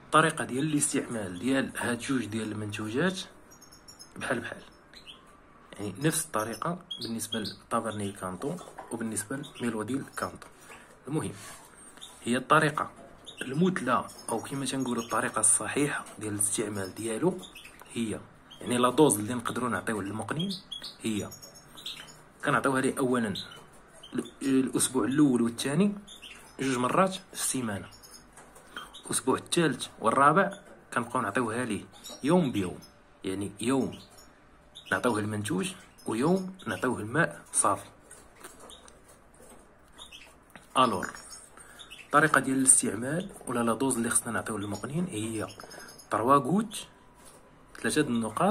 الطريقه ديال الاستعمال ديال هاد جوج ديال المنتوجات بحال بحال، يعني نفس الطريقه بالنسبه لطابرنيل كانطو وبالنسبه لميلوديل كانطو. المهم هي الطريقه المثلى او كما تنقولوا الطريقه الصحيحه ديال الاستعمال ديالو، هي يعني لا دوز اللي نقدروا نعطيوه للمقنين هي كنعطيوها ليه اولا الاسبوع الاول والثاني 2 مرات في السيمانه، الاسبوع الثالث والرابع كنبقاو نعطيوها ليه يوم بيوم، يعني يوم نعطيوه المنتوج ويوم نعطيوه الماء صافي. الور الطريقه ديال الاستعمال ولا لا دوز اللي خصنا نعطيوه للمقنين هي 3 غوت 3 النقاط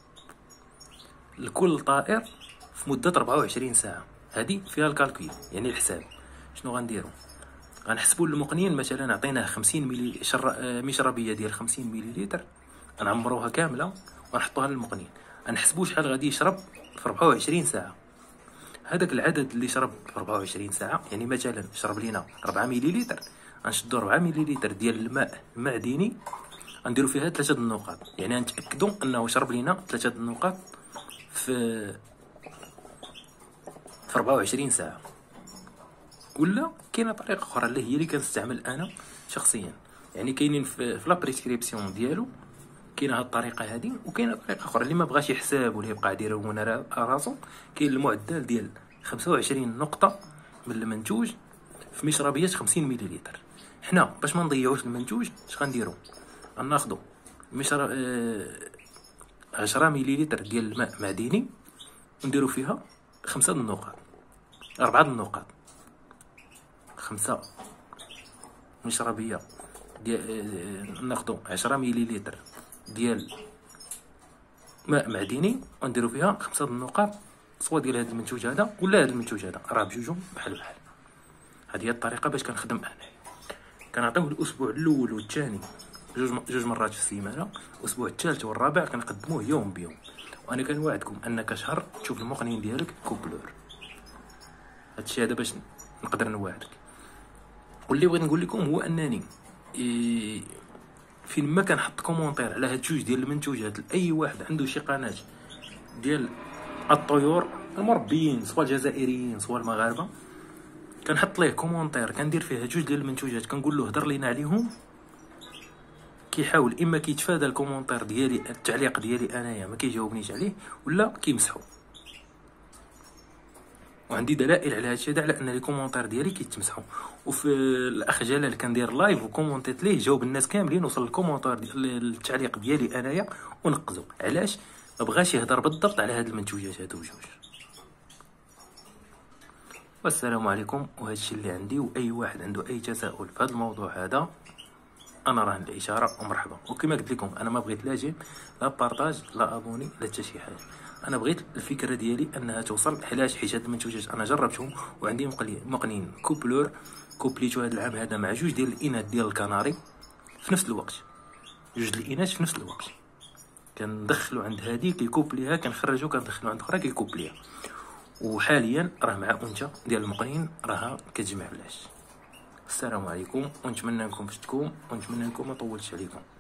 لكل طائر في مده 24 ساعه. هذه فيها الكالكول، يعني الحساب. شنو غنديروا؟ غنحسبوا للمقنين مثلا عطيناه 50 ملي مشربيه ديال 50 مليلتر، غنعمروها كامله ونحطوها للمقنين، غنحسبوا شحال غادي يشرب في 24 ساعه. هذاك العدد اللي شرب في 24 ساعه، يعني مثلا شرب لينا 4 مليلتر، غنشدوا 4 مليلتر ديال الماء المعدني غنديروا فيها 3 النقاط، يعني غنتاكدوا انه شرب لينا 3 النقاط في 24 ساعه. ولا كاينه طريقه اخرى اللي هي اللي كنستعمل انا شخصيا، يعني كاينين في لا بريسكريبسيون ديالو كاينه هاد الطريقه هذه، وكاينه طريقه اخرى اللي ما بغاش يحسب ولا يبقى يدير هو راسو. كاين المعدل ديال 25 نقطه من المنتوج في مشربيه 50 مليلتر. حنا باش ما نضيعوش المنتوج اش غنديروا؟ غناخذوا 10 مليلتر ديال الماء معدني ونديروا فيها 5 النقاط 4 النقاط 5 مشربيه ديال ناخذوا 10 مليلتر ديال ماء معدني ونديروا فيها 5 النقاط سوا ديال هذا المنتوج هذا ولا هذا المنتوج هذا، راه بجوجهم بحال بحال. هذه هي الطريقه باش كنخدم انا. كنعطيوه الاسبوع الاول والثاني 2 مرات في السيمانه، الاسبوع الثالث والرابع كنقدموه يوم بيوم. وانا كنوعدكم انك شهر تشوف المقنين ديالك كوبلور. هادشي هذا باش نقدر نوعدك. واللي بغيت نقول لكم هو انني فين ما كنحط كومونتير على هاد جوج ديال المنتوجات لاي واحد عنده شي قناه ديال الطيور المربيين سواء الجزائريين سواء المغاربه، كنحط ليه كومونتير كندير فيه جوج ديال المنتوجات كنقول له هضر لينا عليهم، كيحاول اما كيتفادى الكومونتير ديالي التعليق ديالي انايا ما كيجاوبنيش عليه ولا كيمسحو. وعندي دلائل على هادشي هذا على ان لي كومونتير ديالي كيتمسحوا. وفي الاخ جلال كندير لايف وكومونتيت ليه جاوب الناس كاملين، وصل الكومونتير ديال التعليق ديالي انايا ونقزو. علاش؟ ما بغاش يهضر بالضبط على هاد المنتوجات هادو بجوج. والسلام عليكم. وهادشي اللي عندي، واي واحد عنده اي تساؤل في هذا الموضوع هذا انا راه الاشاره ومرحبا. وكما قلت لكم انا ما بغيت لا جيم لا بارطاج لا ابوني لا حتى شي حاجه، انا بغيت الفكره ديالي انها توصل. حيت هاد المنتوجات انا جربتهم وعندي مقنين كوبلور كوبليتو هاد العام هذا مع جوج ديال الاناث ديال الكناري في نفس الوقت، جوج الاناث في نفس الوقت كندخلو عند هادي كيكوبليها، كنخرجو كندخلو عند اخرى كيكوبليها. وحاليا راه مع انثى ديال المقنين راها كتجمع بلاش. السلام عليكم، ونتمنى نكون فدتكم ونتمنى نكون ما طولتش عليكم.